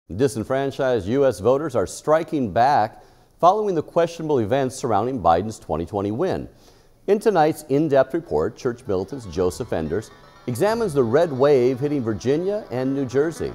Disenfranchised U.S. voters are striking back following the questionable events surrounding Biden's 2020 win. In tonight's in-depth report, Church Militant's Joseph Enders examines the red wave hitting Virginia and New Jersey.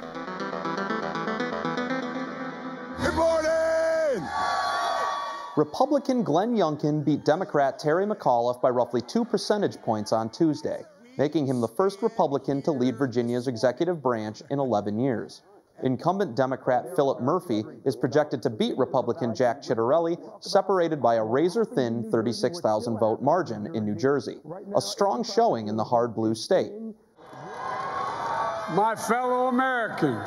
Good morning! Republican Glenn Youngkin beat Democrat Terry McAuliffe by roughly 2 percentage points on Tuesday, making him the first Republican to lead Virginia's executive branch in 11 years. Incumbent Democrat Philip Murphy is projected to beat Republican Jack Ciattarelli, separated by a razor-thin 36,000 vote margin in New Jersey, a strong showing in the hard blue state. My fellow Americans.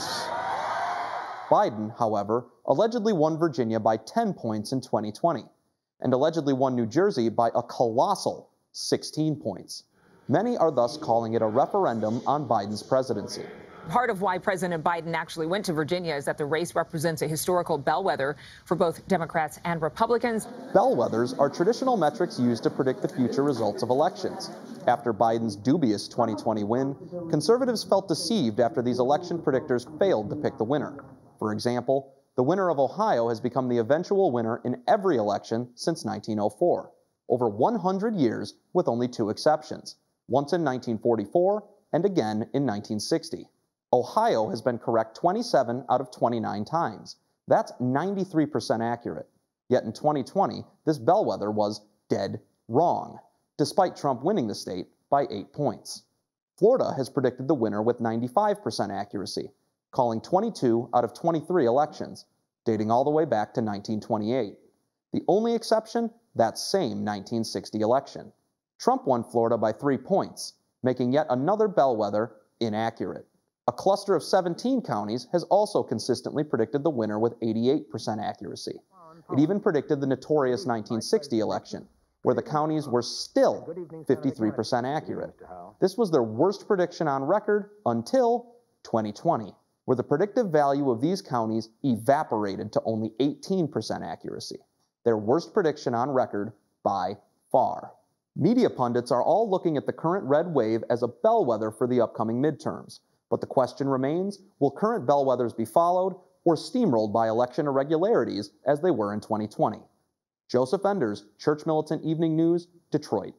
Biden, however, allegedly won Virginia by 10 points in 2020, and allegedly won New Jersey by a colossal 16 points. Many are thus calling it a referendum on Biden's presidency. Part of why President Biden actually went to Virginia is that the race represents a historical bellwether for both Democrats and Republicans. Bellwethers are traditional metrics used to predict the future results of elections. After Biden's dubious 2020 win, conservatives felt deceived after these election predictors failed to pick the winner. For example, the winner of Ohio has become the eventual winner in every election since 1904, over 100 years with only 2 exceptions, once in 1944 and again in 1960. Ohio has been correct 27 out of 29 times. That's 93% accurate. Yet in 2020, this bellwether was dead wrong, despite Trump winning the state by 8 points. Florida has predicted the winner with 95% accuracy, calling 22 out of 23 elections, dating all the way back to 1928. The only exception, that same 1960 election. Trump won Florida by 3 points, making yet another bellwether inaccurate. A cluster of 17 counties has also consistently predicted the winner with 88% accuracy. It even predicted the notorious 1960 election, where the counties were still 53% accurate. This was their worst prediction on record until 2020, where the predictive value of these counties evaporated to only 18% accuracy, their worst prediction on record by far. Media pundits are all looking at the current red wave as a bellwether for the upcoming midterms. But the question remains, will current bellwethers be followed or steamrolled by election irregularities as they were in 2020? Joseph Enders, Church Militant Evening News, Detroit.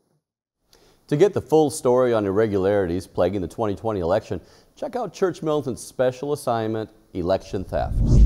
To get the full story on irregularities plaguing the 2020 election, check out Church Militant's special assignment, Election Theft.